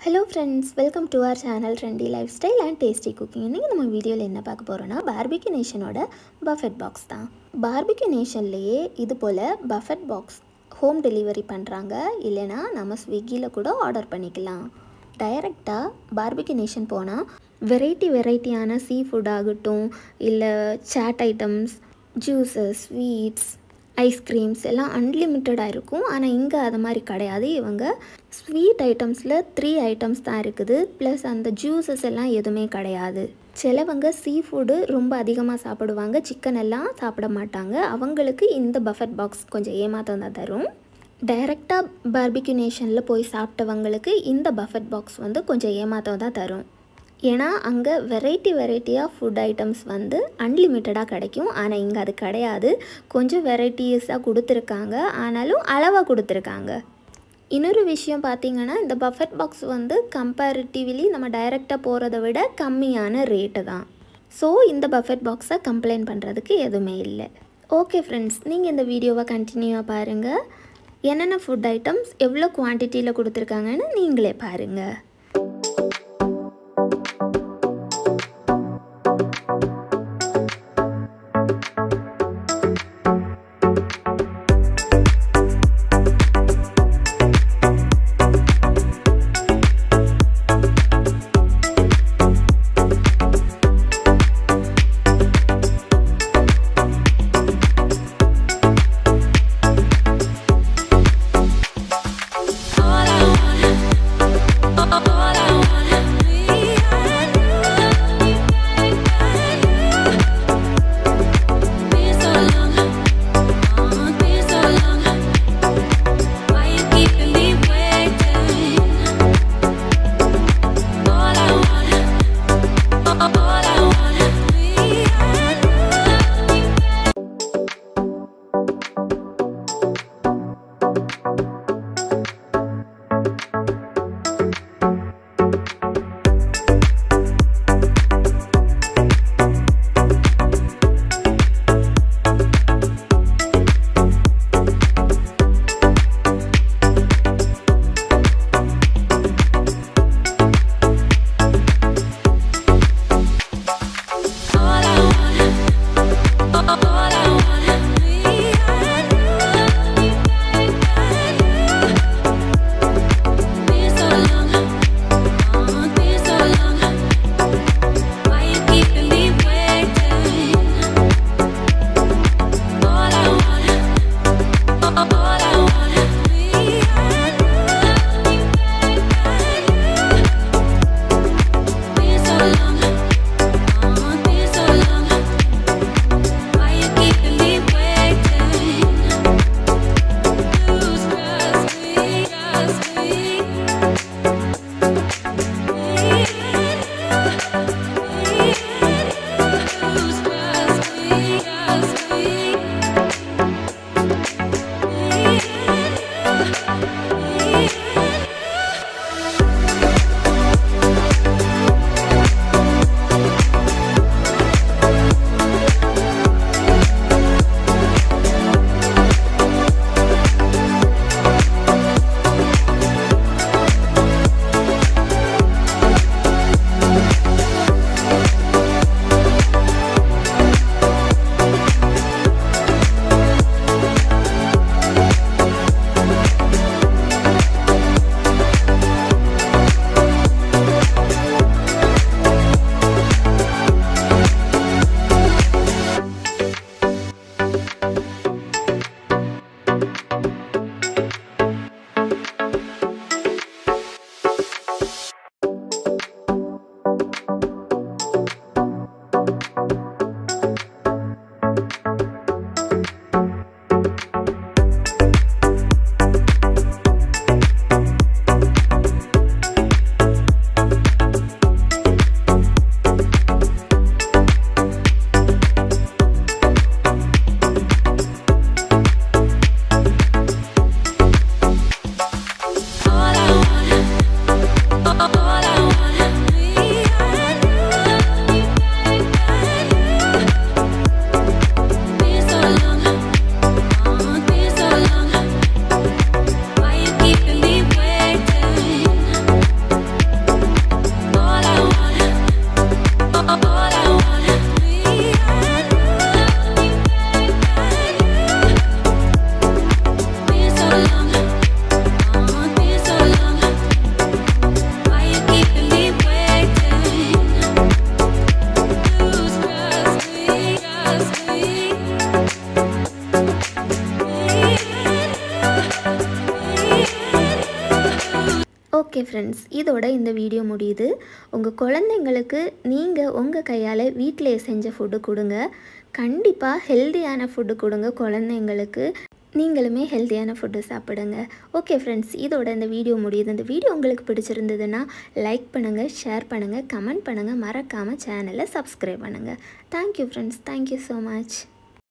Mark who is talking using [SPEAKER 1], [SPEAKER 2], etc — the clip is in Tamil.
[SPEAKER 1] Hello friends, welcome to our channel Trendy Lifestyle and Tasty Cooking. இன்னைக்கு நம்ம வீடியோல என்ன பார்க்க போறோம்னா Barbeque Nationோட buffet box தான். Barbeque Nationலயே இது போல buffet box home delivery பண்றாங்க. இல்லனா நம்ம Swiggyல கூட ஆர்டர் பண்ணிக்கலாம். டைரக்ட்டா Barbeque Nation போனா வெரைட்டியான சீ ஃபுட் ஆகட்டும் இல்ல chaat items, juices, sweets, ice creams எல்லாம் அன்லிமிட்டடாக இருக்கும். ஆனால் இங்கே அது மாதிரி கிடையாது. இவங்க ஸ்வீட் ஐட்டம்ஸில் 3 ஐட்டம்ஸ் தான் இருக்குது. ப்ளஸ் அந்த ஜூஸஸ் எல்லாம் எதுவுமே கிடையாது. சிலவங்க சீ ஃபுட்டு ரொம்ப அதிகமாக சாப்பிடுவாங்க, சிக்கன் எல்லாம் சாப்பிட மாட்டாங்க. அவங்களுக்கு இந்த பஃபெட் பாக்ஸ் கொஞ்சம் ஏமாற்றம் தான் தரும். டைரெக்டாக Barbeque Nationல போய் சாப்பிட்டவங்களுக்கு இந்த பஃபெட் பாக்ஸ் வந்து கொஞ்சம் ஏமாற்றம் தான் தரும். ஏன்னா அங்கே வெரைட்டியாக ஃபுட் ஐட்டம்ஸ் வந்து அன்லிமிட்டடாக கிடைக்கும். ஆனால் இங்கே அது கிடையாது. கொஞ்சம் வெரைட்டிஸாக கொடுத்துருக்காங்க, ஆனாலும் அளவாக கொடுத்துருக்காங்க. இன்னொரு விஷயம் பார்த்திங்கன்னா, இந்த பஃபெட் பாக்ஸ் வந்து கம்பேரிட்டிவ்லி நம்ம டைரெக்டாக போகிறத விட கம்மியான ரேட்டு தான். ஸோ இந்த பஃபெட் பாக்ஸை கம்ப்ளைண்ட் பண்ணுறதுக்கு எதுவுமே இல்லை. ஓகே ஃப்ரெண்ட்ஸ், நீங்கள் இந்த வீடியோவை கண்டினியூவாக பாருங்கள். என்னென்ன ஃபுட் ஐட்டம்ஸ் எவ்வளோ குவான்டிட்டியில் கொடுத்துருக்காங்கன்னு நீங்களே பாருங்கள். ஓகே ஃப்ரெண்ட்ஸ், இதோட இந்த வீடியோ முடியுது. உங்கள் குழந்தைங்களுக்கு நீங்கள் உங்கள் கையால் வீட்டிலேயே செஞ்ச ஃபுட்டு கொடுங்க. கண்டிப்பாக ஹெல்த்தியான ஃபுட்டு கொடுங்க குழந்தைங்களுக்கு. நீங்களுமே ஹெல்த்தியான ஃபுட்டு சாப்பிடுங்க. ஓகே ஃப்ரெண்ட்ஸ், இதோட இந்த வீடியோ முடியுது. இந்த வீடியோ உங்களுக்கு பிடிச்சிருந்ததுன்னா லைக் பண்ணுங்கள், ஷேர் பண்ணுங்கள், கமெண்ட் பண்ணுங்கள், மறக்காமல் சேனலை சப்ஸ்கிரைப் பண்ணுங்கள். Thank you friends, thank you so much.